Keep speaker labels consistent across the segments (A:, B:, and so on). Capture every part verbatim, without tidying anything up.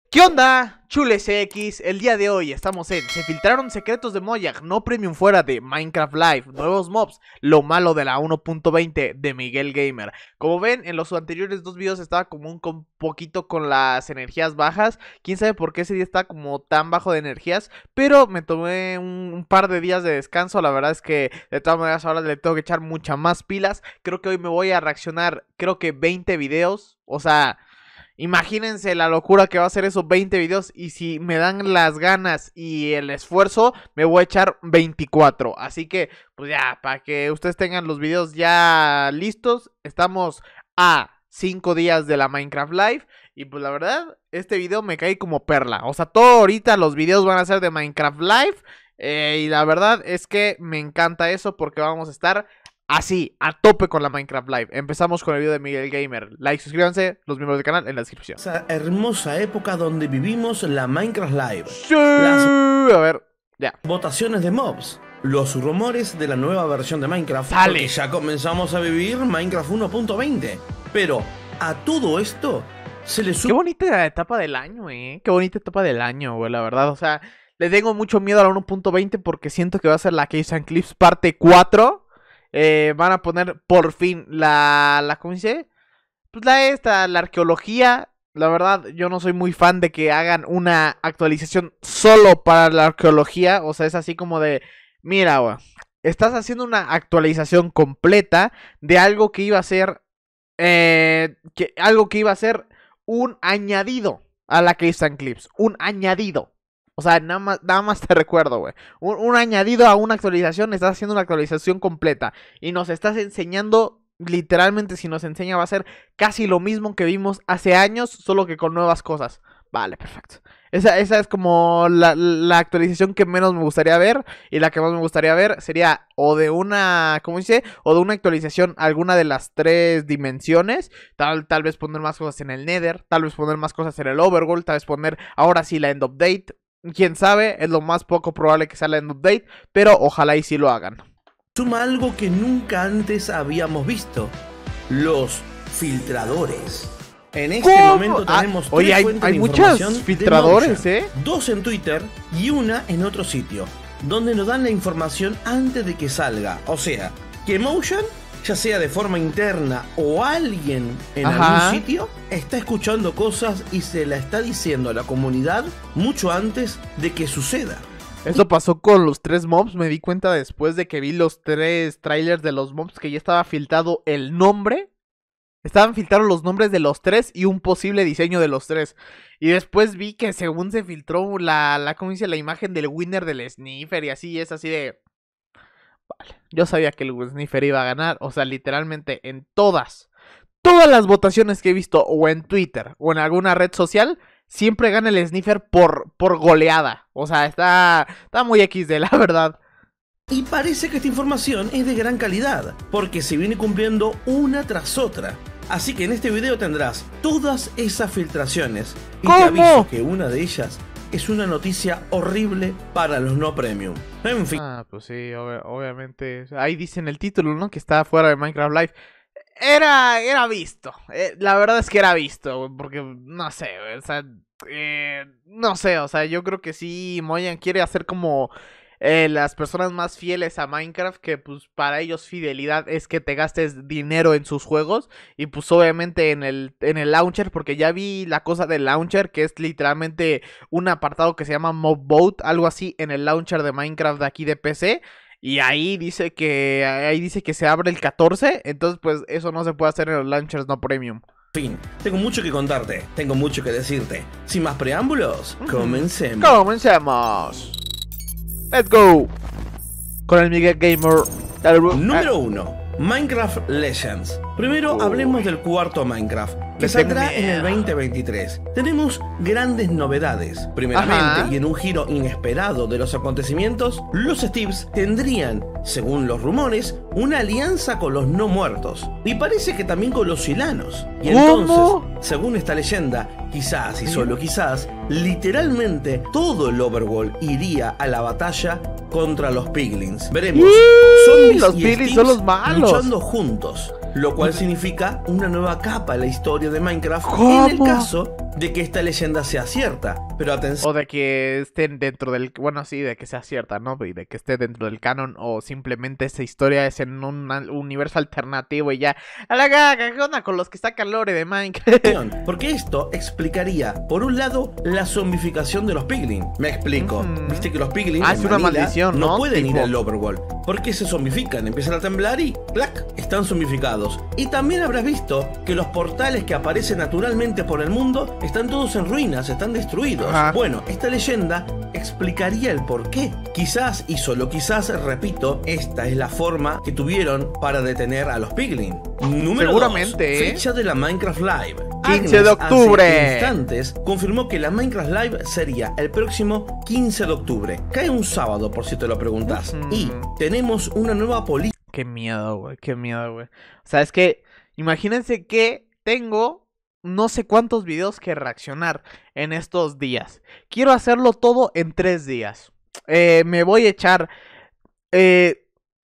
A: ¿Qué onda, chules X? El día de hoy estamos en Se filtraron secretos de Mojang, no premium fuera de Minecraft Live, nuevos mobs, lo malo de la uno punto veinte de Miguel Gamer. Como ven, en los anteriores dos videos estaba como un con poquito con las energías bajas. Quién sabe por qué ese día estaba como tan bajo de energías, pero me tomé un, un par de días de descanso. La verdad es que de todas maneras ahora le tengo que echar muchas más pilas. Creo que hoy me voy a reaccionar, creo que veinte videos, o sea... Imagínense la locura que va a ser esos veinte videos. Y si me dan las ganas y el esfuerzo, me voy a echar veinticuatro. Así que, pues ya, para que ustedes tengan los videos ya listos. Estamos a cinco días de la Minecraft Live. Y pues la verdad, este video me cae como perla. O sea, todo ahorita los videos van a ser de Minecraft Live. Eh, y la verdad es que me encanta eso porque vamos a estar... así, a tope con la Minecraft Live. Empezamos con el video de Miguel Gamer. Like, suscríbanse, los miembros del canal en la descripción.
B: Esa hermosa época donde vivimos la Minecraft Live.
A: Sí.
B: Las
A: A ver, ya.
B: votaciones de mobs. Los rumores de la nueva versión de Minecraft.
A: Sale.
B: Porque ya comenzamos a vivir Minecraft uno punto veinte. Pero a todo esto se le
A: Qué
B: suma...
A: bonita etapa del año, eh. Qué bonita etapa del año, güey, la verdad. O sea, le tengo mucho miedo a la uno punto veinte porque siento que va a ser la Caves and Cliffs parte cuatro. Eh, van a poner por fin la, la, ¿cómo se dice? Pues la esta, la arqueología. La verdad, yo no soy muy fan de que hagan una actualización solo para la arqueología. O sea, es así como de, mira, güey, estás haciendo una actualización completa de algo que iba a ser, eh, que, algo que iba a ser un añadido a la Caves and Cliffs. Un añadido. O sea, nada más, nada más te recuerdo, güey. Un, un añadido a una actualización, estás haciendo una actualización completa. Y nos estás enseñando, literalmente si nos enseña va a ser casi lo mismo que vimos hace años, solo que con nuevas cosas. Vale, perfecto. Esa, esa es como la, la actualización que menos me gustaría ver. Y la que más me gustaría ver sería o de una, ¿cómo dice? O de una actualización alguna de las tres dimensiones. Tal, tal vez poner más cosas en el Nether. Tal vez poner más cosas en el Overworld. Tal vez poner ahora sí la End Update. Quién sabe, es lo más poco probable que salga en update, pero ojalá y sí lo hagan.
B: Suma algo que nunca antes habíamos visto: los filtradores. En este
A: ¿Cómo?
B: momento tenemos
A: ah,
B: tres
A: Oye, hay,
B: fuentes
A: hay
B: de
A: muchos
B: información
A: filtradores,
B: de
A: ¿eh?
B: Mojang, dos en Twitter y una en otro sitio, donde nos dan la información antes de que salga. O sea, que Mojang, ya sea de forma interna o alguien en
A: Ajá.
B: algún sitio, está escuchando cosas y se la está diciendo a la comunidad mucho antes de que suceda.
A: Eso pasó con los tres mobs, me di cuenta después de que vi los tres trailers de los mobs que ya estaba filtrado el nombre. Estaban filtrados los nombres de los tres y un posible diseño de los tres. Y después vi que según se filtró la, la ¿cómo dice? La imagen del winner del Sniffer y así, es así de... Vale, yo sabía que el Sniffer iba a ganar, o sea, literalmente en todas, todas las votaciones que he visto, o en Twitter, o en alguna red social, siempre gana el Sniffer por, por goleada. O sea, está, está muy equis de la verdad.
B: Y parece que esta información es de gran calidad, porque se viene cumpliendo una tras otra. Así que en este video tendrás todas esas filtraciones. Y
A: ¿Cómo?
B: te aviso que una de ellas es una noticia horrible para los no premium. En fin.
A: Ah, pues sí, ob obviamente. Ahí dice en el título, ¿no? Que está fuera de Minecraft Live. Era, era visto. Eh, la verdad es que era visto, porque no sé, o sea, eh, no sé, o sea, yo creo que sí, Mojang quiere hacer como eh, las personas más fieles a Minecraft, que pues para ellos fidelidad es que te gastes dinero en sus juegos. Y pues obviamente en el, en el launcher, porque ya vi la cosa del launcher, que es literalmente un apartado que se llama Mobboat, algo así en el launcher de Minecraft de aquí de P C. Y ahí dice que ahí dice que se abre el catorce, entonces pues eso no se puede hacer en los launchers no premium.
B: Fin, tengo mucho que contarte, tengo mucho que decirte. Sin más preámbulos, comencemos.
A: Comencemos. Let's go. Con el Miguel Gamer.
B: Número uno. Minecraft Legends. Primero
A: Oh.
B: hablemos del cuarto Minecraft, que
A: Me
B: saldrá
A: tengo
B: en el
A: miedo.
B: veinte veintitrés. Tenemos grandes novedades. Primeramente,
A: Ajá.
B: y en un giro inesperado de los acontecimientos, los Steves tendrían, según los rumores, una alianza con los no muertos. Y parece que también con los Silanos. Y
A: ¿Cómo?
B: entonces, según esta leyenda, quizás y solo quizás, literalmente todo el Overworld iría a la batalla contra los Piglins. Veremos zombies
A: los
B: y
A: Piglins
B: Steves
A: son los malos.
B: luchando juntos, lo cual significa una nueva capa en la historia de Minecraft
A: ¿Cómo?
B: en el caso de que esta leyenda sea cierta, pero atención.
A: O de que estén dentro del... Bueno, sí, de que sea cierta, ¿no? Y de que esté dentro del canon. O simplemente esta historia es en un universo alternativo y ya... ¡A la caga! ¿Qué onda con los que sacan lore de Minecraft?
B: Porque esto explicaría, por un lado, la zombificación de los piglin. Me explico. Mm. Viste que los piglin
A: ah, es una maldición, ¿no?
B: No pueden
A: tipo...
B: ir al overworld. Porque se zombifican, empiezan a temblar y ¡clac! Están zombificados. Y también habrás visto que los portales que aparecen naturalmente por el mundo están todos en ruinas, están destruidos. Ajá. Bueno, esta leyenda explicaría el por qué. Quizás, y solo quizás, repito, esta es la forma que tuvieron para detener a los piglin. Número
A: Seguramente,
B: dos,
A: ¿eh?
B: fecha de la Minecraft Live.
A: quince de octubre.
B: Hace instantes confirmó que la Minecraft Live sería el próximo quince de octubre. Cae un sábado, por si te lo preguntas. Mm. Y tenemos una nueva política.
A: Qué miedo, güey. Qué miedo, güey. O sea, es que imagínense que tengo no sé cuántos videos que reaccionar en estos días. Quiero hacerlo todo en tres días. Eh, me voy a echar... Eh...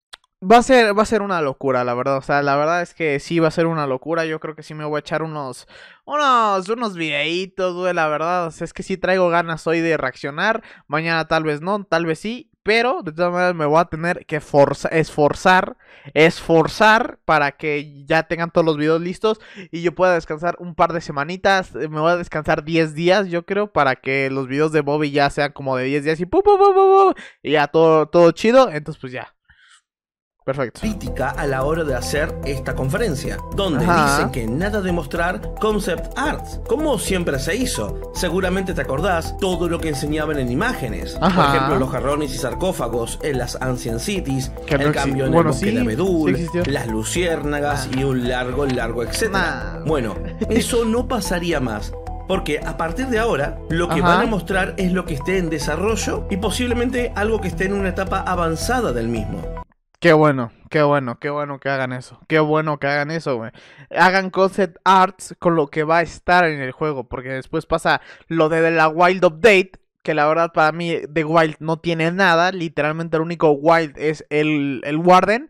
A: Va a ser, va a ser una locura, la verdad. O sea, la verdad es que sí va a ser una locura. Yo creo que sí me voy a echar unos, unos, unos videitos, güey, la verdad. O sea, es que sí traigo ganas hoy de reaccionar. Mañana tal vez no, tal vez sí. Pero de todas maneras me voy a tener que forza, esforzar, esforzar para que ya tengan todos los videos listos y yo pueda descansar un par de semanitas. Me voy a descansar diez días, yo creo, para que los videos de Bobby ya sean como de diez días y pum, pum, pum, pum, pum, y ya todo, todo chido. Entonces, pues ya. Perfecto.
B: Crítica a la hora de hacer esta conferencia, donde
A: Ajá.
B: dicen que nada de mostrar concept arts, como siempre se hizo. Seguramente te acordás todo lo que enseñaban en imágenes.
A: Ajá.
B: Por ejemplo, los jarrones y sarcófagos en las Ancient Cities,
A: que
B: el
A: no
B: cambio en
A: bueno,
B: el bosque
A: sí,
B: de Abedul,
A: sí
B: las luciérnagas
A: nah.
B: y un largo, largo etcétera.
A: Nah.
B: Bueno, eso no pasaría más. Porque a partir de ahora, lo que
A: Ajá.
B: van a mostrar es lo que esté en desarrollo y posiblemente algo que esté en una etapa avanzada del mismo.
A: Qué bueno, qué bueno, qué bueno que hagan eso. Qué bueno que hagan eso, güey. Hagan concept arts con lo que va a estar en el juego. Porque después pasa lo de la Wild Update. Que la verdad para mí de Wild no tiene nada. Literalmente el único Wild es el, el Warden.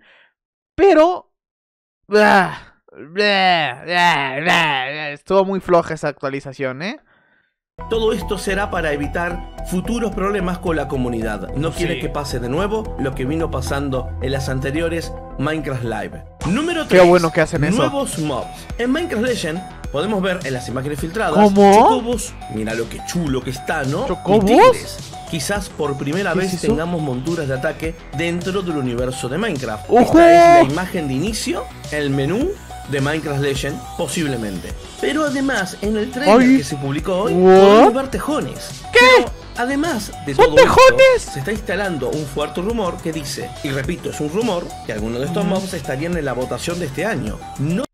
A: Pero... Blah, blah, blah, blah, estuvo muy floja esa actualización, ¿eh?
B: Todo esto será para evitar futuros problemas con la comunidad. No
A: Sí.
B: quiere que pase de nuevo lo que vino pasando en las anteriores Minecraft Live. Número tres.
A: Qué bueno que hacen eso.
B: Nuevos mobs. En Minecraft Legend podemos ver en las imágenes filtradas
A: ¿Cómo?
B: chocobos. Mira lo que chulo que está, ¿no?
A: ¿Chocobos?
B: Y tigres. Quizás por primera
A: ¿Qué
B: vez
A: es eso?
B: tengamos monturas de ataque dentro del universo de Minecraft.
A: ¡Ojo!
B: Esta es la imagen de inicio, el menú de Minecraft Legend, posiblemente. Pero además, en el trailer
A: Ay.
B: que se publicó hoy,
A: What?
B: podemos ver tejones.
A: ¿Qué?
B: Pero además de
A: ¿Son
B: todo
A: tejones?
B: esto, se está instalando un fuerte rumor que dice, y repito, es un rumor, que algunos de estos
A: Mm.
B: mobs estarían en la votación de este año. No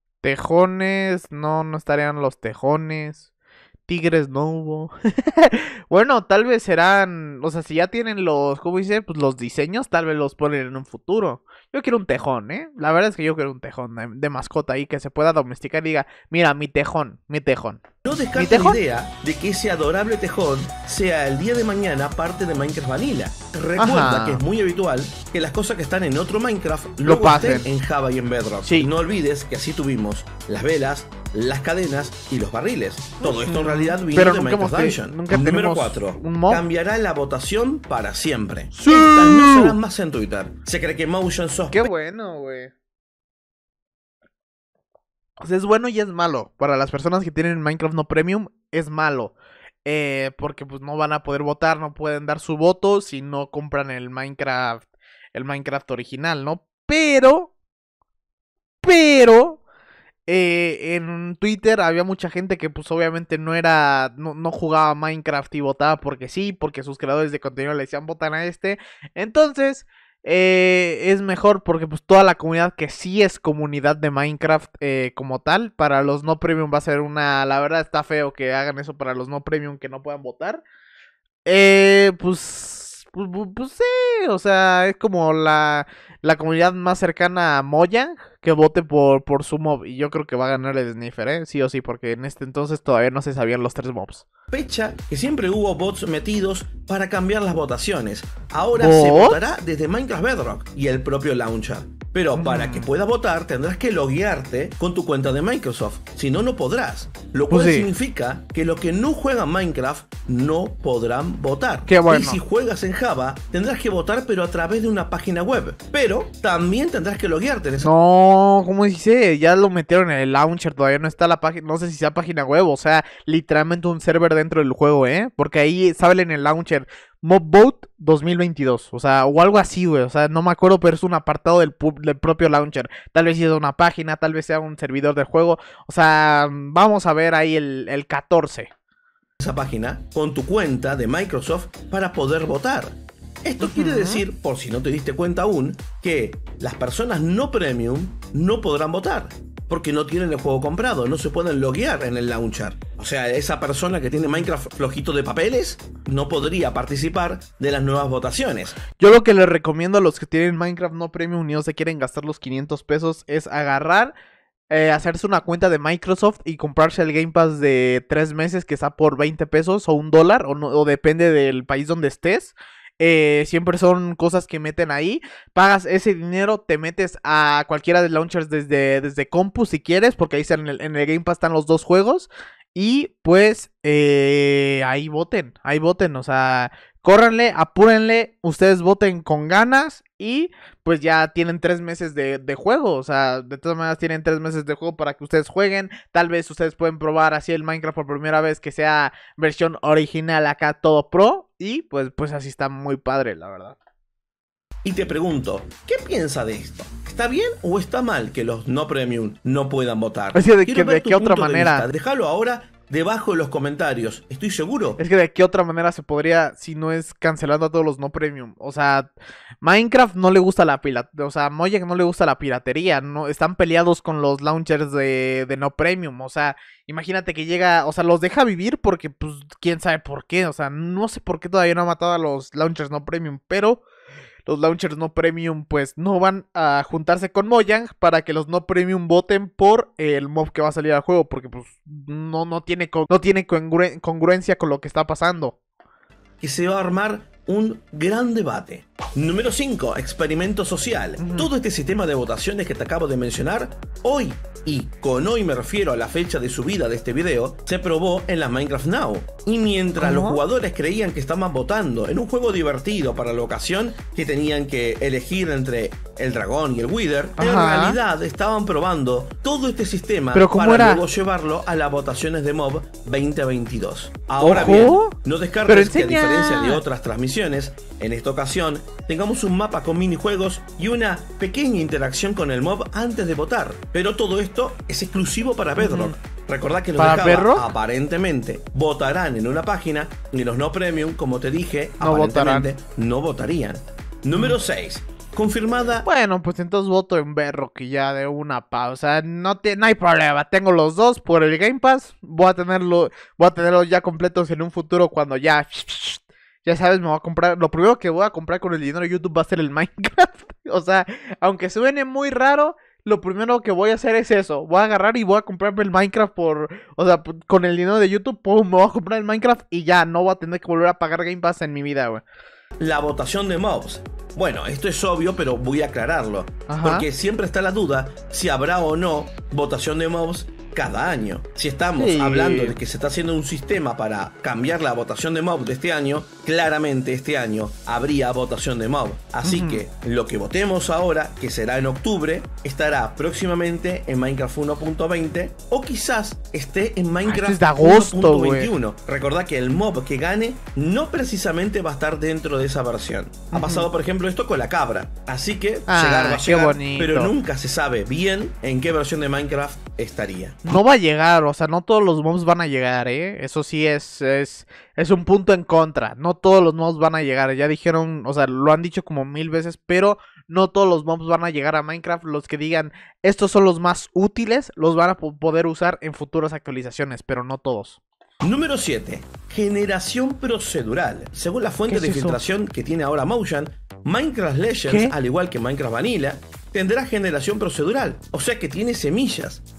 A: Tejones, no, no estarían los tejones. Tigres no hubo. Bueno, tal vez serán, o sea, si ya tienen los, ¿cómo dice? Pues los diseños, tal vez los ponen en un futuro. Yo quiero un tejón, ¿eh? La verdad es que yo quiero un tejón de, de mascota ahí que se pueda domesticar y diga, mira, mi tejón, mi tejón.
B: No
A: ¿Mi
B: descarto
A: tejón?
B: la idea de que ese adorable tejón sea el día de mañana parte de Minecraft Vanilla. Recuerda
A: Ajá.
B: que es muy habitual que las cosas que están en otro Minecraft
A: Lo
B: luego
A: pasen.
B: estén en Java y en Bedrock.
A: Sí.
B: Y no olvides que así tuvimos las velas, las cadenas y los barriles. Todo esto en realidad vino
A: Pero
B: de
A: nunca
B: Minecraft
A: hemos tenido-
B: Dungeon.
A: nunca
B: Número
A: tenemos
B: cuatro.
A: un mob.
B: Cambiará la votación para siempre.
A: ¡Sí!
B: Estas no serán más en Twitter. Se cree que Motion
A: Qué
B: sospecha
A: bueno, güey. O sea, es bueno y es malo. Para las personas que tienen Minecraft no Premium, es malo. Eh, porque pues no van a poder votar, no pueden dar su voto si no compran el Minecraft, el Minecraft original, ¿no? Pero, pero, eh, en Twitter había mucha gente que pues obviamente no era, no, no jugaba Minecraft y votaba porque sí, porque sus creadores de contenido le decían votan a este. Entonces... Eh, es mejor porque pues toda la comunidad que sí es comunidad de Minecraft eh, como tal, para los no premium va a ser una, la verdad está feo que hagan eso para los no premium que no puedan votar. Eh, pues, pues, pues, pues sí, o sea, es como la, la comunidad más cercana a Mojang que vote por, por su mob y yo creo que va a ganar el Sniffer, ¿eh? Sí o sí, porque en este entonces todavía no se sabían los tres mobs.
B: que siempre hubo bots metidos para cambiar las votaciones. Ahora
A: ¿Bots?
B: se votará desde Minecraft Bedrock y el propio launcher. Pero para que puedas votar tendrás que loguearte con tu cuenta de Microsoft, si no, no podrás. Lo cual
A: Pues sí.
B: significa que los que no juegan Minecraft no podrán votar.
A: Qué bueno.
B: Y si juegas en Java, tendrás que votar pero a través de una página web. Pero también tendrás que loguearte en esa...
A: No, ¿cómo dice? Ya lo metieron en el launcher, todavía no está la página, no sé si sea página web, o sea, literalmente un server dentro del juego, ¿eh? Porque ahí sale en el launcher Mobvote dos mil veintidós, o sea, o algo así, güey, o sea, no me acuerdo, pero es un apartado del, del propio launcher. Tal vez sea una página, tal vez sea un servidor del juego, o sea, vamos a ver ahí el, el catorce.
B: Esa página con tu cuenta de Microsoft para poder votar. Esto quiere decir, por si no te diste cuenta aún, que las personas no premium no podrán votar, porque no tienen el juego comprado, no se pueden loguear en el launcher. O sea, esa persona que tiene Minecraft flojito de papeles no podría participar de las nuevas votaciones.
A: Yo lo que les recomiendo a los que tienen Minecraft no premium y no se quieren gastar los quinientos pesos es agarrar, eh, hacerse una cuenta de Microsoft y comprarse el Game Pass de tres meses que está por veinte pesos o un dólar, o, no, o depende del país donde estés. Eh, siempre son cosas que meten ahí. Pagas ese dinero, te metes a cualquiera de launchers desde, desde compu si quieres, porque ahí están en el, en el Game Pass están los dos juegos. Y pues eh, ahí voten, ahí voten, o sea, córranle, apúrenle, ustedes voten con ganas y pues ya tienen tres meses de, de juego, o sea, de todas maneras tienen tres meses de juego para que ustedes jueguen. Tal vez ustedes pueden probar así el Minecraft por primera vez, que sea versión original acá todo pro, y pues, pues así está muy padre, la verdad.
B: Y te pregunto, ¿qué piensa de esto? ¿Está bien o está mal que los no premium no puedan votar?
A: Es que de,
B: Quiero
A: que,
B: ver
A: de
B: tu
A: qué otra
B: punto de
A: manera.
B: vista. Déjalo ahora debajo de los comentarios. Estoy seguro.
A: Es que de qué otra manera se podría, si no es cancelando a todos los no premium. O sea, Minecraft no le gusta la piratería. O sea, Mojang no le gusta la piratería. No, están peleados con los launchers de, de no premium. O sea, imagínate que llega, o sea, los deja vivir porque, pues, quién sabe por qué. O sea, no sé por qué todavía no ha matado a los launchers no premium, pero los launchers no premium pues no van a juntarse con Mojang para que los no premium voten por el mob que va a salir al juego, porque pues no, no tiene, no tiene congru congruencia con lo que está pasando.
B: Que se va a armar un gran debate. Número cinco. Experimento social. Uh-huh. Todo este sistema de votaciones que te acabo de mencionar, hoy, y con hoy me refiero a la fecha de subida de este video, se probó en la Minecraft Now. Y mientras ¿Cómo? los jugadores creían que estaban votando en un juego divertido para la ocasión, que tenían que elegir entre el dragón y el wither, Ajá. en realidad estaban probando todo este sistema
A: ¿Pero cómo
B: para
A: era?
B: luego llevarlo a las votaciones de Mob veinte veintidós. Ahora
A: Ojo.
B: bien, no descartes que a diferencia de otras transmisiones, en esta ocasión tengamos un mapa con minijuegos y una pequeña interacción con el mob antes de votar. Pero todo esto es exclusivo para Bedrock. Mm. Recordá que los de Java aparentemente votarán en una página y los no premium, como te dije,
A: no
B: aparentemente
A: votarán.
B: no votarían. Número seis. Confirmada.
A: Bueno, pues entonces voto en Bedrock y ya de una pausa. No, te, no hay problema. Tengo los dos por el Game Pass. Voy a tenerlo, voy a tenerlos ya completos en un futuro cuando ya. Ya sabes, me voy a comprar. Lo primero que voy a comprar con el dinero de YouTube va a ser el Minecraft. O sea, aunque suene muy raro, lo primero que voy a hacer es eso. Voy a agarrar y voy a comprarme el Minecraft por... O sea, con el dinero de YouTube, pum, me voy a comprar el Minecraft y ya no voy a tener que volver a pagar Game Pass en mi vida, güey.
B: La votación de mobs. Bueno, esto es obvio, pero voy a aclararlo.
A: Ajá.
B: Porque siempre está la duda si habrá o no votación de mobs cada año. Si estamos sí. hablando de que se está haciendo un sistema para cambiar la votación de mob de este año, claramente este año habría votación de mob. Así uh-huh. que lo que votemos ahora, que será en octubre, estará próximamente en Minecraft uno punto veinte o quizás esté en Minecraft uno punto veintiuno. Recordá que el mob que gane no precisamente va a estar dentro de esa versión. Uh-huh. Ha pasado por ejemplo esto con la cabra. Así que ah, llegar va a llegar, pero nunca se sabe bien en qué versión de Minecraft estaría.
A: No va a llegar, o sea, no todos los mobs van a llegar, ¿eh? Eso sí es, es, es un punto en contra. No todos los mobs van a llegar. Ya dijeron, o sea, lo han dicho como mil veces, pero no todos los mobs van a llegar a Minecraft. Los que digan, estos son los más útiles, los van a poder usar en futuras actualizaciones, pero no todos.
B: Número siete. Generación procedural. Según la fuente de filtración que tiene ahora Mojang, Minecraft Legends, ¿Qué? al igual que Minecraft Vanilla, tendrá generación procedural, o sea que tiene semillas.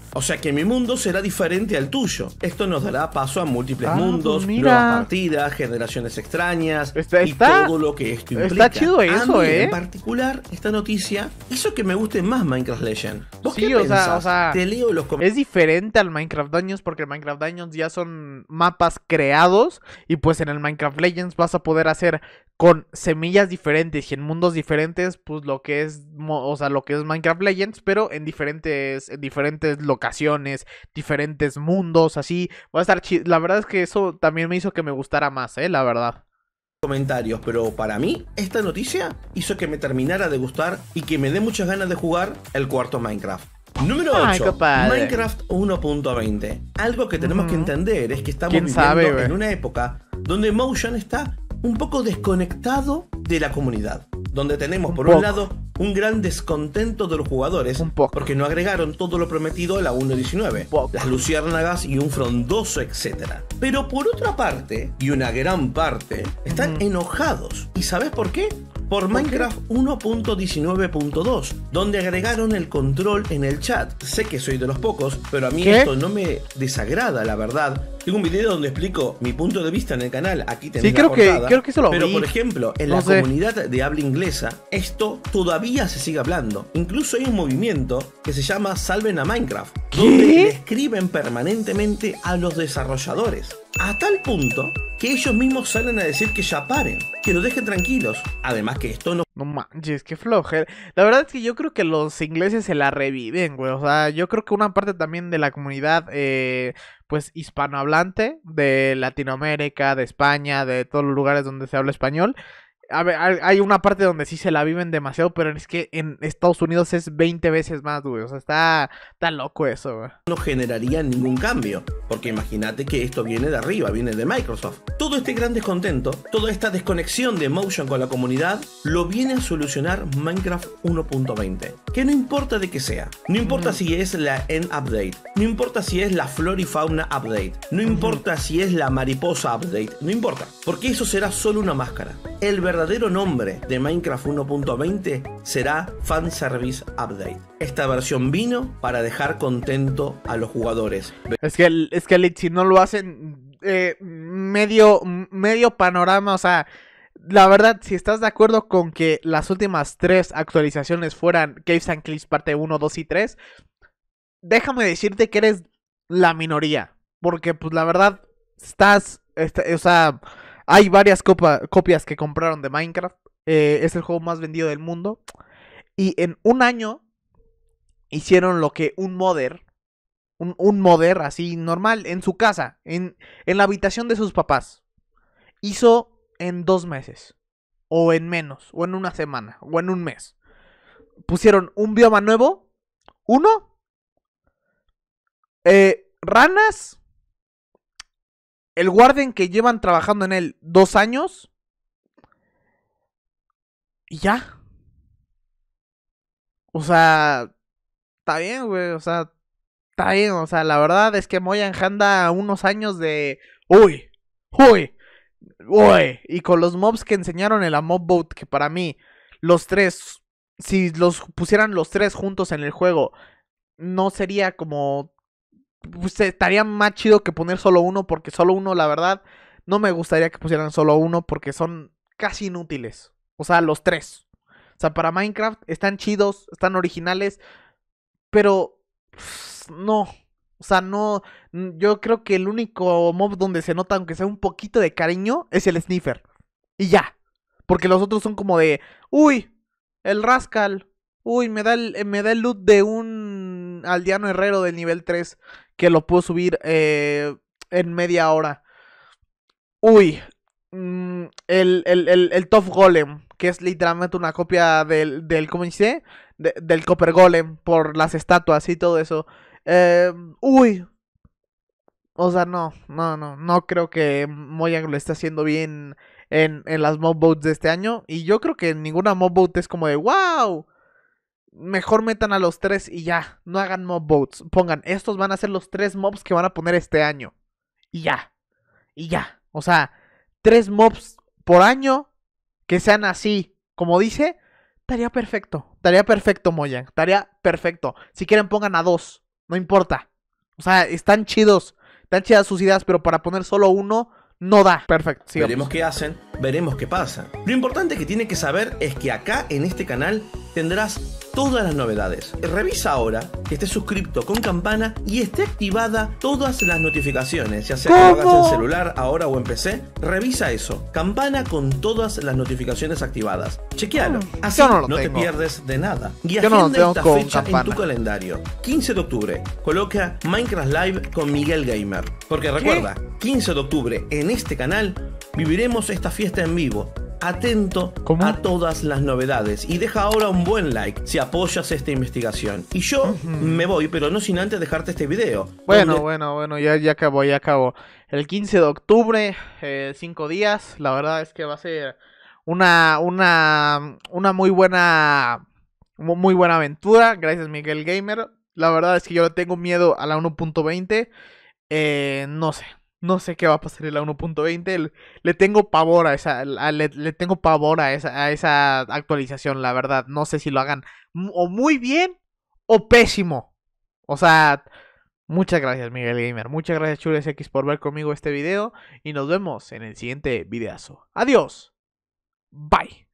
B: O sea que mi mundo será diferente al tuyo. Esto nos dará paso a múltiples
A: ah,
B: mundos,
A: pues
B: nuevas partidas, generaciones extrañas
A: está,
B: y
A: está,
B: todo lo que esto implica.
A: Está chido eso,
B: a mí,
A: ¿eh?
B: En particular, esta noticia hizo que me guste más Minecraft Legends. ¿Vos
A: sí,
B: qué
A: o
B: pensás?
A: Sea, o sea,
B: Te leo los comentarios.
A: Es diferente al Minecraft Dungeons porque el Minecraft Dungeons ya son mapas creados y pues en el Minecraft Legends vas a poder hacer con semillas diferentes y en mundos diferentes pues lo que es, o sea, lo que es Minecraft Legends, pero en diferentes en diferentes locaciones, diferentes mundos, así va a estar chido. La verdad es que eso también me hizo que me gustara más, eh, la verdad.
B: Comentarios, pero para mí esta noticia hizo que me terminara de gustar y que me dé muchas ganas de jugar el cuarto Minecraft. Número ocho. Ay, Minecraft uno punto veinte. Algo que tenemos mm. que entender es que estamos viviendo sabe, en una época donde Mojang está un poco desconectado de la comunidad, donde tenemos un por poco. un lado un gran descontento de los jugadores
A: un poco.
B: porque no agregaron todo lo prometido a la uno punto diecinueve, las luciérnagas y un frondoso etcétera. Pero por otra parte, y una gran parte, están mm. enojados. ¿Y sabes por qué? Por Minecraft uno punto diecinueve punto dos, donde agregaron el control en el chat. Sé que soy de los pocos, pero a mí ¿Qué? esto no me desagrada, la verdad. Tengo un video donde explico mi punto de vista en el canal. Aquí tenés
A: sí, creo
B: la portada.
A: Que, creo que eso lo
B: pero
A: vi.
B: por ejemplo, en no la sé. comunidad de habla inglesa, esto todavía se sigue hablando. Incluso hay un movimiento que se llama Salven a Minecraft,
A: ¿Qué?
B: donde le escriben permanentemente a los desarrolladores. A tal punto que ellos mismos salen a decir que ya paren, que lo dejen tranquilos. Además que esto no...
A: No manches, qué flojera. La verdad es que yo creo que los ingleses se la reviven, güey. O sea, yo creo que una parte también de la comunidad, eh, pues, hispanohablante, de Latinoamérica, de España, de todos los lugares donde se habla español. A ver, hay una parte donde sí se la viven demasiado, pero es que en Estados Unidos es veinte veces más, güey. O sea, está, está loco eso, güey.
B: No generaría ningún cambio, porque imagínate que esto viene de arriba, viene de Microsoft. Todo este gran descontento, toda esta desconexión de Mojang con la comunidad, lo viene a solucionar Minecraft uno punto veinte. Que no importa de qué sea, no importa mm. si es la End Update, no importa si es la Flora y Fauna Update, no importa mm. si es la Mariposa Update, no importa, porque eso será solo una máscara. El verdadero El verdadero nombre de Minecraft uno punto veinte será Fanservice Update. Esta versión vino para dejar contento a los jugadores.
A: Es que, es que si no lo hacen eh, medio, medio panorama, o sea, la verdad, si estás de acuerdo con que las últimas tres actualizaciones fueran Caves and Cliffs parte uno, dos y tres, déjame decirte que eres la minoría. Porque, pues, la verdad, estás, este, o sea... Hay varias copa, copias que compraron de Minecraft. Eh, es el juego más vendido del mundo. Y en un año hicieron lo que un modder, un, un modder así normal, en su casa, en, en la habitación de sus papás, hizo en dos meses. O en menos, o en una semana, o en un mes. Pusieron un bioma nuevo. Uno. Eh, ranas. El Warden que llevan trabajando en él dos años. Y ya. O sea, está bien, güey. O sea, está bien. O sea, la verdad es que Mojang anda unos años de... Uy, uy, uy. Y con los mobs que enseñaron en la mob boat, que para mí, los tres, si los pusieran los tres juntos en el juego, no sería como... Pues estaría más chido que poner solo uno, porque solo uno, la verdad, no me gustaría que pusieran solo uno, porque son casi inútiles. O sea, los tres. O sea, para Minecraft están chidos, están originales, pero pff, no. O sea, no. Yo creo que el único mob donde se nota, aunque sea un poquito de cariño, es el Sniffer. Y ya. Porque los otros son como de, uy, el Rascal. Uy, me da el, me da el loot de un aldeano herrero del nivel tres. Que lo puedo subir eh, en media hora. Uy. Mmm, el, el, el, el Tough Golem. Que es literalmente una copia del, del ¿cómo dice? De, del Copper Golem. Por las estatuas y todo eso. Eh, uy. O sea, no, no, no. No creo que Mojang lo esté haciendo bien en, en las mob boats de este año. Y yo creo que ninguna mob boat es como de ¡wow! Mejor metan a los tres y ya. No hagan mob boats. Pongan, estos van a ser los tres mobs que van a poner este año. Y ya. Y ya. O sea, tres mobs por año que sean así. Como dice, estaría perfecto. Estaría perfecto, Mojang. Estaría perfecto. Si quieren, pongan a dos. No importa. O sea, están chidos. Están chidas sus ideas, pero para poner solo uno no da. Perfecto, sigamos.
B: Veremos qué hacen, veremos qué pasa. Lo importante que tiene que saber es que acá en este canal tendrás todas las novedades. Revisa ahora que estés suscrito con campana y esté activada todas las notificaciones, ya sea que lo hagas en celular, ahora o en P C. Revisa eso, campana con todas las notificaciones activadas. Chequealo, así
A: no,
B: no, no te pierdes de nada. Y
A: Yo no
B: agenda esta fecha
A: campana.
B: en tu calendario. quince de octubre, coloca Minecraft Live con Miguel Gamer. Porque recuerda, ¿qué? quince de octubre en este canal viviremos esta fiesta en vivo. Atento ¿Cómo? a todas las novedades y deja ahora un buen like si apoyas esta investigación. Y yo uh-huh. me voy, pero no sin antes dejarte este video.
A: Bueno, donde... bueno, bueno, ya, ya acabó, ya acabó. El quince de octubre, eh, cinco días, la verdad es que va a ser una, una, una muy buena, muy buena aventura. Gracias, Miguel Gamer. La verdad es que yo le tengo miedo a la uno punto veinte. Eh, no sé. No sé qué va a pasar en la uno punto veinte. Le, le tengo pavor a esa. A, le, le tengo pavor a esa, a esa actualización, la verdad. No sé si lo hagan o muy bien o pésimo. O sea, muchas gracias, Miguel Gamer. Muchas gracias, ChulesX, por ver conmigo este video. Y nos vemos en el siguiente videazo. Adiós. Bye.